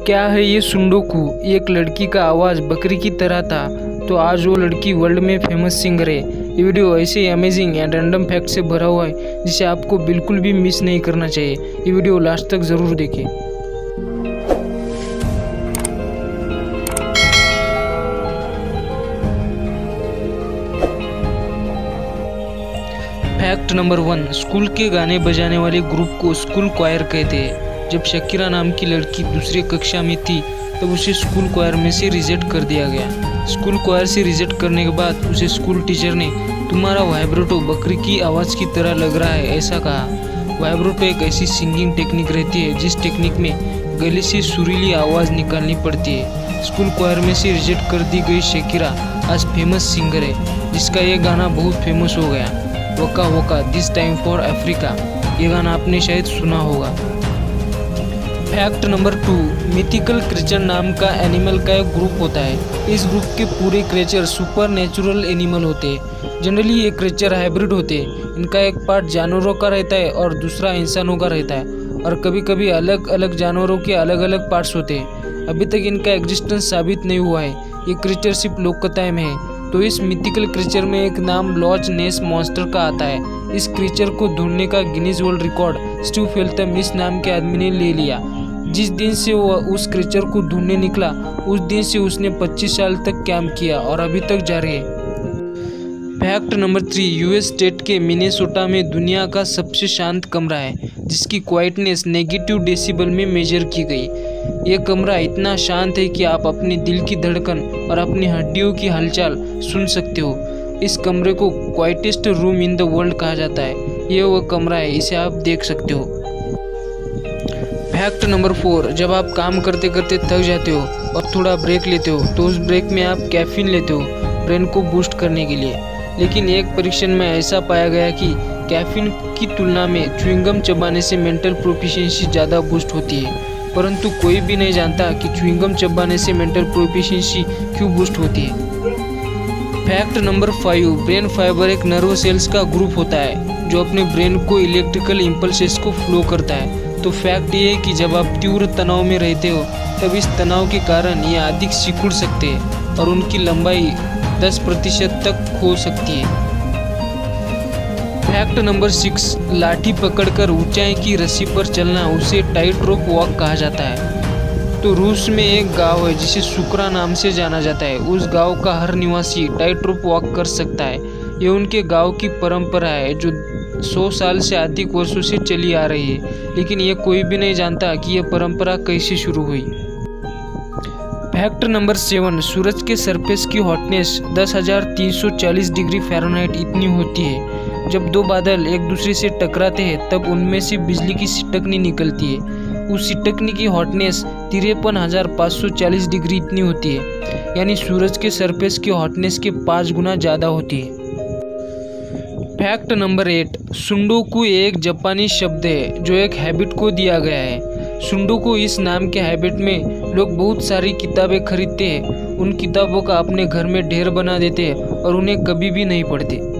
क्या है ये सुंडोकू? एक लड़की का आवाज़ बकरी की तरह था, तो आज वो लड़की वर्ल्ड में फेमस सिंगर है। ये वीडियो ऐसे ही अमेजिंग एंड रैंडम फैक्ट से भरा हुआ है जिसे आपको बिल्कुल भी मिस नहीं करना चाहिए। ये वीडियो लास्ट तक ज़रूर देखें। फैक्ट नंबर 1, स्कूल के गाने बजाने वाले ग्रुप को स्कूल क्वायर कहते हैं। जब शकीरा नाम की लड़की दूसरी कक्षा में थी तब उसे स्कूल क्वायर में से रिजेक्ट कर दिया गया। स्कूल क्वायर से रिजेक्ट करने के बाद उसे स्कूल टीचर ने तुम्हारा वाइब्रेटो बकरी की आवाज़ की तरह लग रहा है ऐसा कहा। वाइब्रेटो एक ऐसी सिंगिंग टेक्निक रहती है जिस टेक्निक में गले से सुरीली आवाज़ निकालनी पड़ती है। स्कूल क्वायर में से रिजेक्ट कर दी गई शकीरा आज फेमस सिंगर है, जिसका ये गाना बहुत फेमस हो गया, waka waka this time for Africa. ये गाना आपने शायद सुना होगा। फैक्ट नंबर 2, मिथिकल क्रीचर नाम का एनिमल का एक ग्रुप होता है। इस ग्रुप के पूरे क्रीचर सुपर नेचुरल एनिमल होते हैं। जनरली ये क्रीचर हाइब्रिड होते हैं। इनका एक पार्ट जानवरों का रहता है और दूसरा इंसानों का रहता है, और कभी कभी अलग अलग जानवरों के अलग अलग पार्ट्स होते हैं। अभी तक इनका एग्जिस्टेंस साबित नहीं हुआ है। ये क्रीचर सिर्फ लोककथाएं में है। तो इस मिथिकल क्रीचर में एक नाम लॉच नेस मॉन्स्टर का आता है। इस क्रीचर को ढूंढने का Guinness World Record Steve Feltham इस नाम के आदमी ने ले लिया। जिस दिन से वो उस क्रीचर को ढूंढने निकला उस दिन से उसने 25 साल तक कैंप किया और अभी तक जारी है। फैक्ट नंबर 3, यूएस स्टेट के मिनेसोटा में दुनिया का सबसे शांत कमरा है, जिसकी क्वाइटनेस नेगेटिव डेसिबल में मेजर की गई। यह कमरा इतना शांत है कि आप अपने दिल की धड़कन और अपनी हड्डियों की हलचल सुन सकते हो। इस कमरे को quietest room in the world कहा जाता है। यह वह कमरा है, इसे आप देख सकते हो। फैक्ट नंबर 4, जब आप काम करते करते थक जाते हो और थोड़ा ब्रेक लेते हो तो उस ब्रेक में आप कैफीन लेते हो ब्रेन को बूस्ट करने के लिए। लेकिन एक परीक्षण में ऐसा पाया गया कि कैफीन की तुलना में च्युइंगम चबाने से मेंटल प्रोफिशिएंसी ज़्यादा बूस्ट होती है, परंतु कोई भी नहीं जानता कि च्युइंगम चबाने से मेंटल प्रोफिशिएंसी क्यों बूस्ट होती है। फैक्ट नंबर 5, ब्रेन फाइबर एक नर्व सेल्स का ग्रुप होता है जो अपने ब्रेन को इलेक्ट्रिकल इम्पल्सेस को फ्लो करता है। तो फैक्ट ये है कि जब आप तीव्र तनाव में रहते हो तब इस तनाव के कारण ये अधिक सिकुड़ सकते हैं और उनकी लंबाई 10% तक हो सकती है। फैक्ट नंबर 6, लाठी पकड़कर ऊंचाई की रस्सी पर चलना उसे टाइट रोप वॉक कहा जाता है। तो रूस में एक गांव है जिसे सुकरा नाम से जाना जाता है। उस गांव का हर निवासी टाइट रोप वॉक कर सकता है। ये उनके गांव की परंपरा है जो 100 साल से अधिक वर्षों से चली आ रही है, लेकिन ये कोई भी नहीं जानता कि यह परंपरा कैसे शुरू हुई। फैक्ट नंबर 7, सूरज के सरफेस की हॉटनेस 10,340 डिग्री फ़ारेनहाइट इतनी होती है। जब दो बादल एक दूसरे से टकराते हैं तब उनमें से बिजली की सिटकनी निकलती है। उस सिटकनी की हॉटनेस 53,540 डिग्री इतनी होती है, यानी सूरज के सरफेस की हॉटनेस के 5 गुना ज़्यादा होती है। फैक्ट नंबर 8, सुंडोकू एक जापानी शब्द है जो एक हैबिट को दिया गया है। सुंडोकू इस नाम के हैबिट में लोग बहुत सारी किताबें खरीदते हैं, उन किताबों का अपने घर में ढेर बना देते हैं और उन्हें कभी भी नहीं पढ़ते।